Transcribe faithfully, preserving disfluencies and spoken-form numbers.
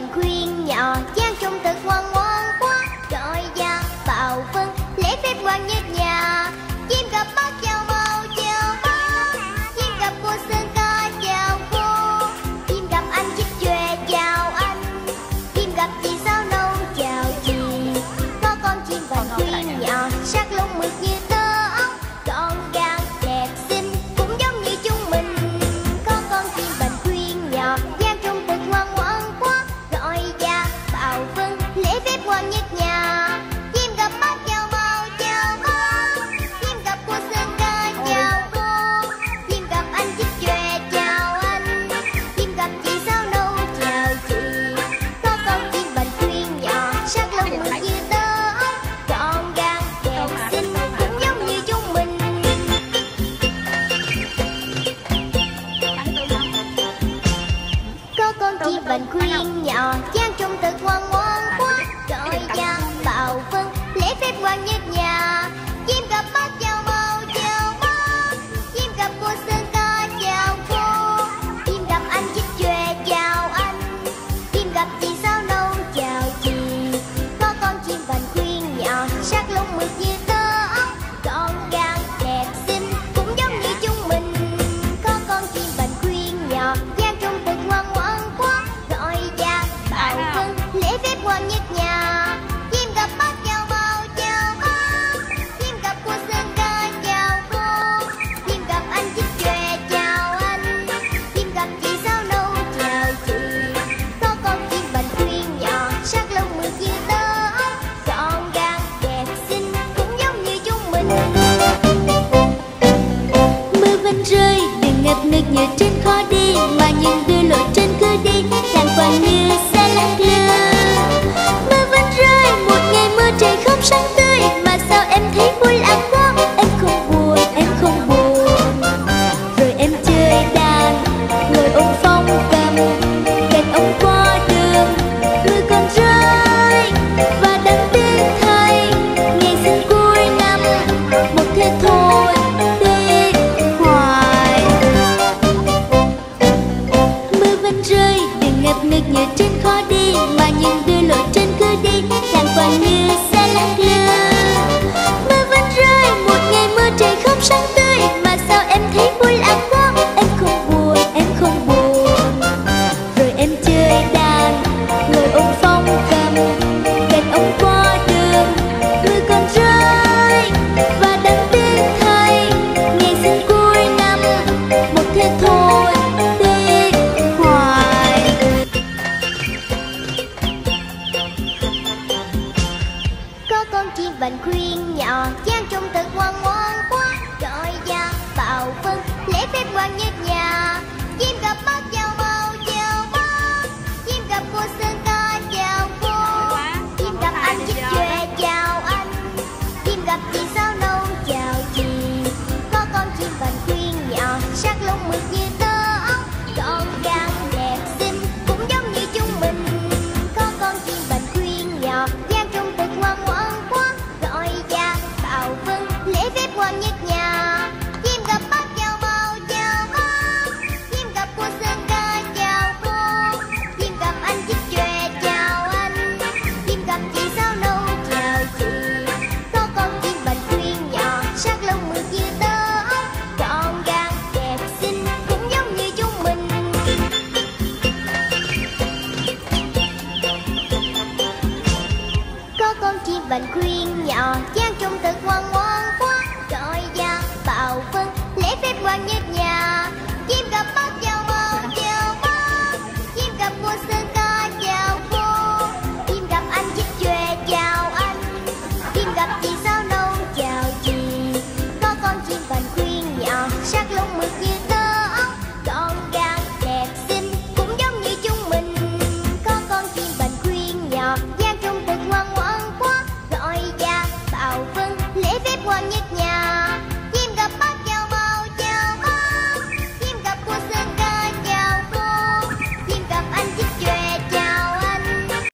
khuyên nhỏ gian trong thật ngoan ngoan quá, gọi ra vào phân lễ phép quan nhất nhà. Chim gặp bác chào màu chào bác, chim gặp cô sơn ca chào cô, chim gặp anh chích chòe chào anh, chim gặp chị sao nâu chào chị. Có con chim vàng khuyên nhỏ sắc lông mượt như tơ ốc, gọn gàng đẹp xinh cũng giống như chúng mình. Có con chim vàng khuyên nhỏ gian trong thật ngoan ngoan quá, gọi ra vào phân lễ phép quan nhất nhà. Chim gặp bác chào màu chào bác, chim gặp cô sơn ca chào cô, chim gặp anh chích chòe chào anh, chim gặp chị sao nâu chào chị. Có con chim vàng khuyên nhỏ sắc lông mượt như tơ ốc, gọn gàng đẹp xinh cũng giống như chúng mình. Có con chim vàng khuyên nhỏ gian trong thật ngoan ngoan quá, gọi ra vào phân lễ phép quan nhất nhà. Chim gặp bác chào màu chào bác, chim gặp cô sơn ca chào cô, chim gặp anh chích chòe chào anh, chim gặp chị sao nâu chào chị. Có con chim vàng khuyên nhỏ sắc lông mượt như tơ ốc, gọn gàng đẹp xinh cũng giống như chúng mình. Có con chim vàng khuyên nhỏ gian trong thật ngoan ngoan quá, gọi ra vào phân lễ phép quan nhất nhà. Chim gặp bác chào màu chào bác, chim gặp cô sơn ca chào cô, chim gặp anh chích chòe chào anh, chim gặp chị sao nâu chào chị. Có con chim vàng khuyên nhỏ sắc lông mượt như tơ ốc, gọn gàng đẹp xinh cũng giống như chúng mình. Mưa vẫn rơi đừng ngập ngừng như trên khó đi, mà những đưa lội trên cứ đi càng quàng như xa lắc lư. Mưa vẫn rơi một ngày mưa trời không sáng tươi, mà sao em thấy vui lạ quá. Em không buồn em không buồn, rồi em chơi đàn ngồi ôm phong cầm kèn ông qua đường. Mưa còn rơi và đang tiếng thầy ngày sinh cuối năm, một thế thôi đi hoài. Mưa vẫn rơi đừng ngập ngừng như trên khó đi, mà những đưa lội trên cứ đi càng quàng như xa lắc lư. Mưa vẫn rơi một ngày mưa trời không sáng tươi, mà sao em thấy vui lạ quá. Em không buồn em không buồn, rồi em chơi đàn ngồi ôm phong cầm kèn ông qua đường. Mưa còn rơi và đang tiếng thầy ngày sinh cuối năm, một thế thôi đi hoài. Có con chim vàng khuyên nhỏ gian trong thật ngoan ngoan quá, gọi ra vào phân lễ phép quan nhất nhà. Chim gặp bác chào màu chào bác, chim gặp cô sơn ca chào cô, chim gặp anh chích chòe chào anh, chim gặp chị sao nâu chào chị. Có con chim vàng khuyên nhỏ sắc lông mượt như tơ ốc, gọn gàng đẹp xinh cũng giống như chúng mình. Có con chim vàng khuyên nhỏ gian trong thật ngoan ngoan quá, gọi ra vào phân lễ phép quan nhất nhà. Chim gặp bác chào màu chào bác, chim gặp cô sơn ca chào cô, chim gặp anh chích chòe chào anh, chim gặp chị sao nâu chào chị. Có con chim vàng khuyên nhỏ sắc lông mượt như tơ ốc, gọn gàng đẹp xinh cũng giống như chúng mình. Có con chim vàng khuyên nhỏ gian trong thật ngoan ngoan